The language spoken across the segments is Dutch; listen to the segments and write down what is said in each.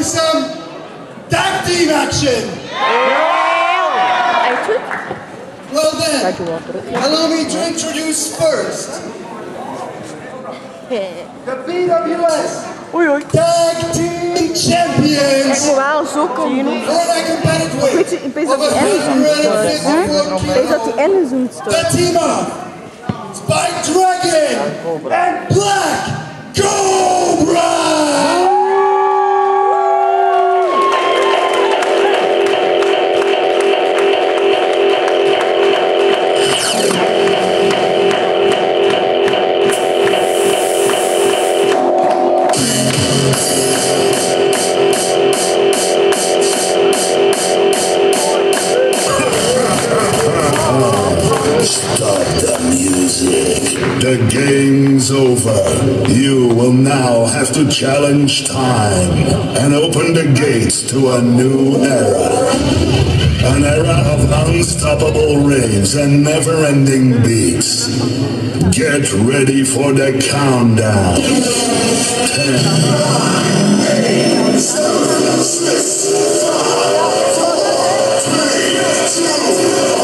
some tag team action. Well then, allow me to introduce first the BWS Tag Team Champions for a competitive weight of 154 kilos. The team of SpikeDragon and BlackCobra! Stop the music. The game's over. You will now have to challenge time and open the gates to a new era. An era of unstoppable raves and never-ending beats. Get ready for the countdown. 10, 9, 8, 7, 6, 5, 4, 3, 2, 1.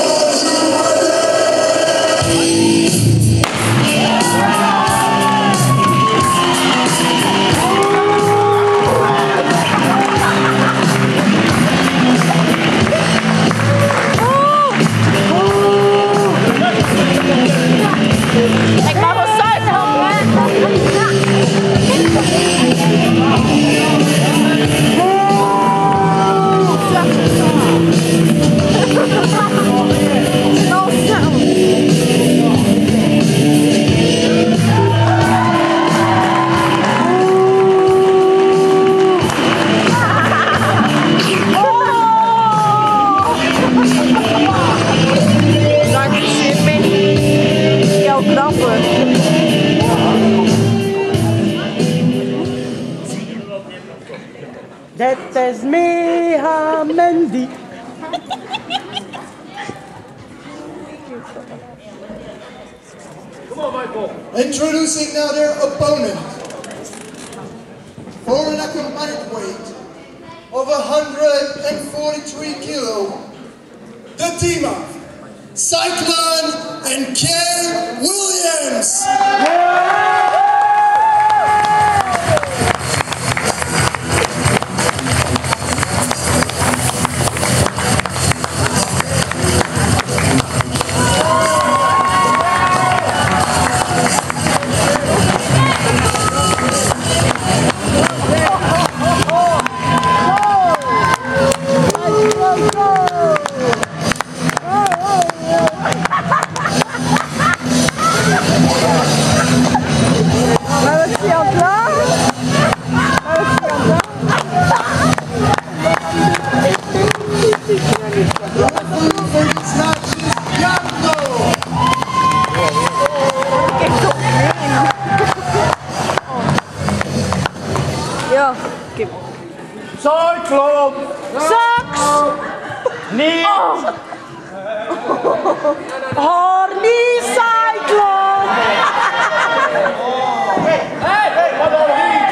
That is me, Mendy. Come on, Michael. Introducing now their opponent. For an competitive weight of 143 kilos, the team of Cyclon and KayWilliams. Cyclon! Sucks! Niet! Horny Cyclon! Hey, wat dan niet?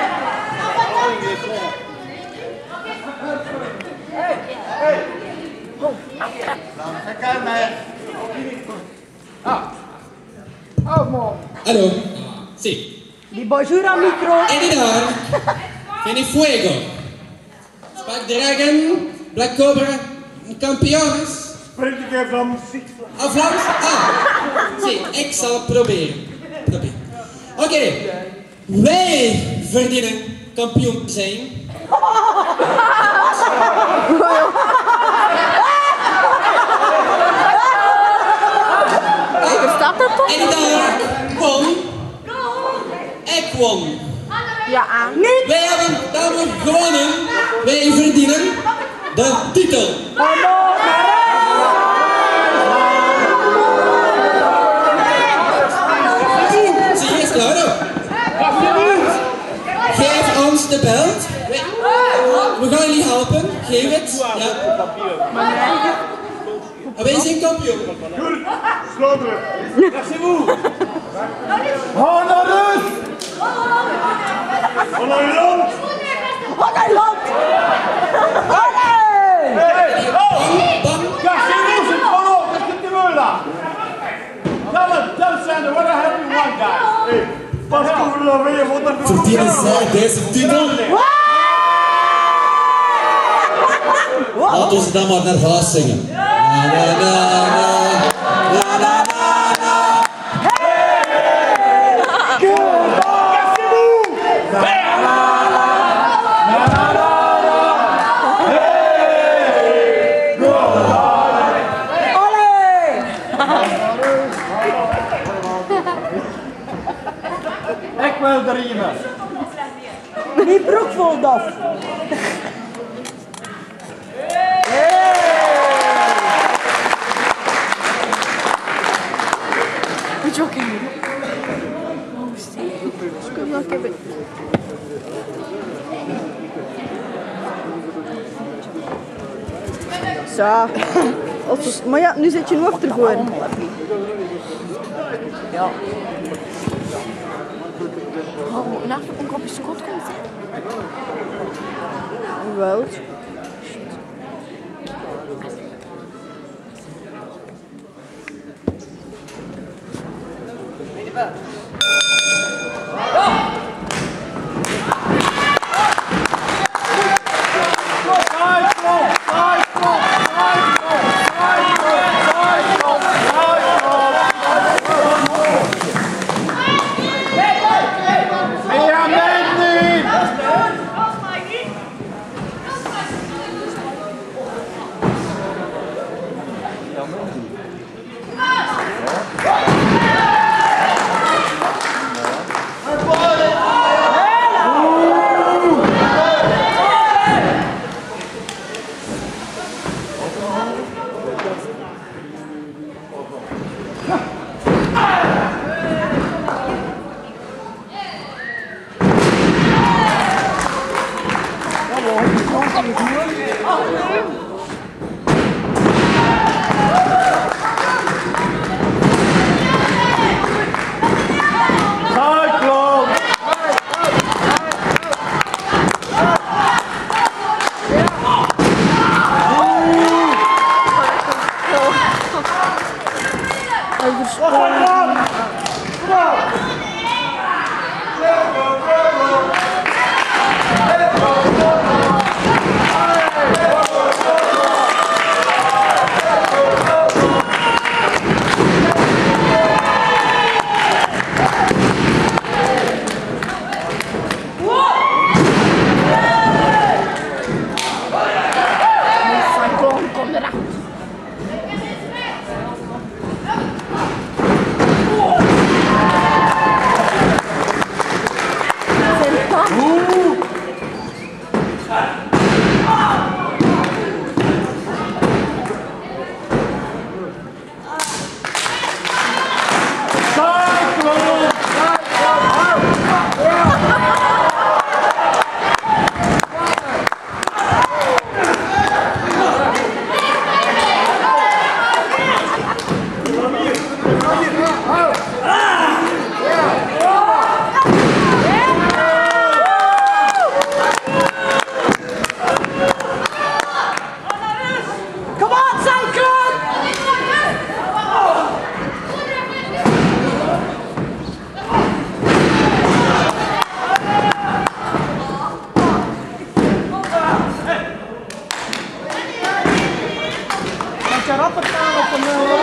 Hey! Kijk mij! Oh man! Hallo, sì. Die bonjour micro! E di daar, viene fuego. SpikeDragon, BlackCobra, kampioens. Spreek ik even van muziek. Ah, Vlaams? Ah, zie, ik zal het proberen. Oké, wij verdienen kampioen te zijn. En daar won. Ik won. Ja, niet. Wij hebben daarvoor gewonnen. Wij verdienen de titel. Zie je, is klaar ook. Geef ons de belt. We gaan jullie helpen. Geef het. Ja. En wij zijn kampioen. Goed, sloteren. Merci vous. Hou naar rust. Holland! Holland! Verdienen zij deze titel? Laten we ze dan maar naar huis zingen. Na, na, na, na. Na, na, na, na. Ik wil er iemand. Die broek vol dof. Moet je ook in? Oh, steek. Kom nog even. Zo. Maar ja, nu zit je nu achter gewoon. Ja. Oh, nacht op een kopje schot komt. Wel. Come on, Cyclon! Met je rapper gaan op een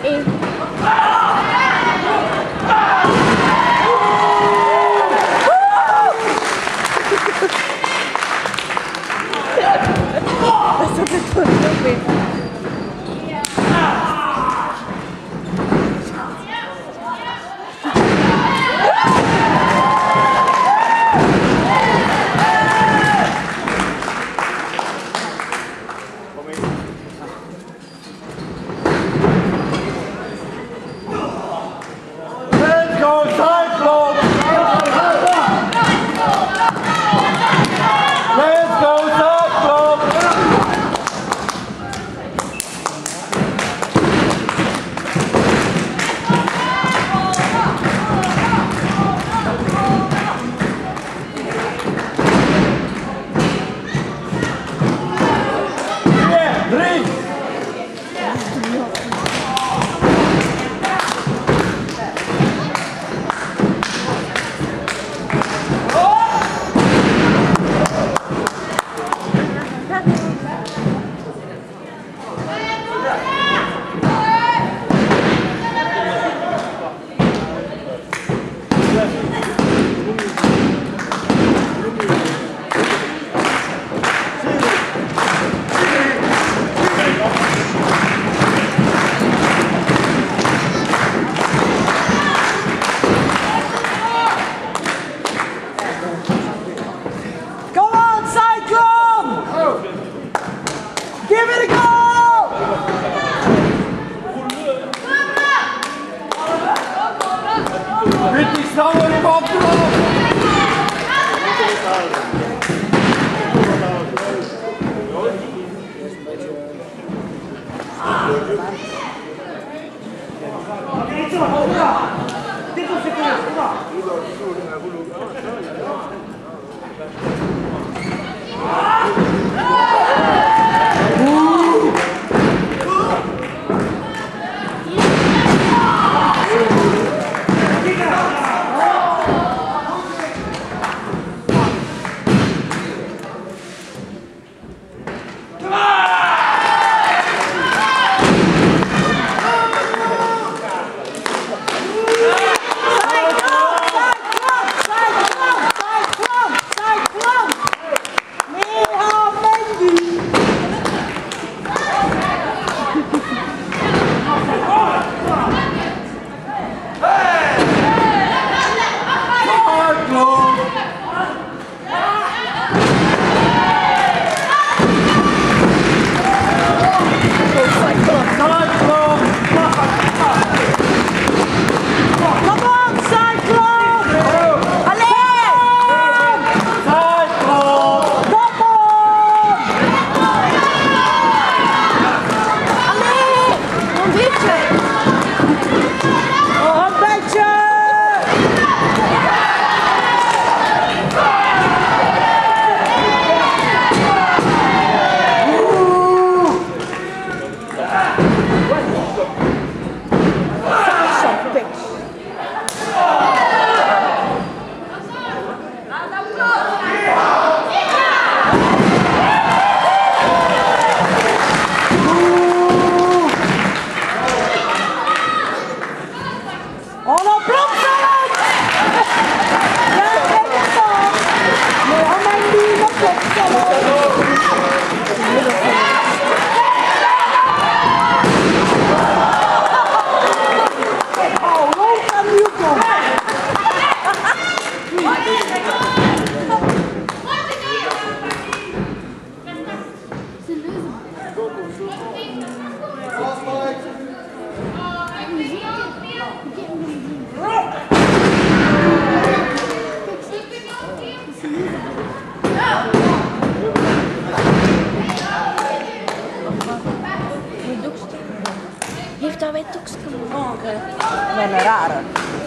Non è rara.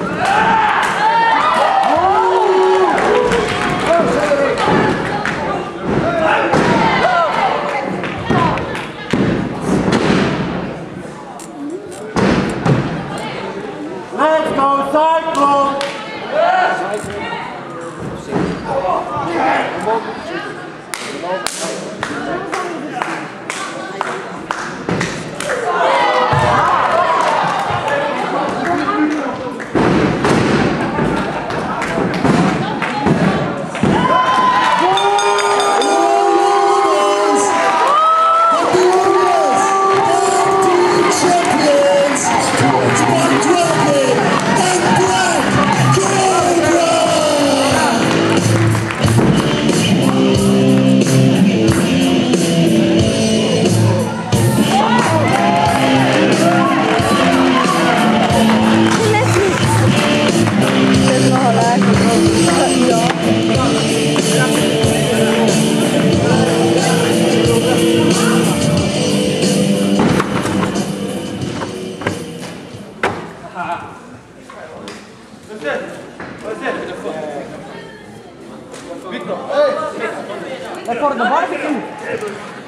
Let's go Cyclon! Victor, hey! Voor de barbecue.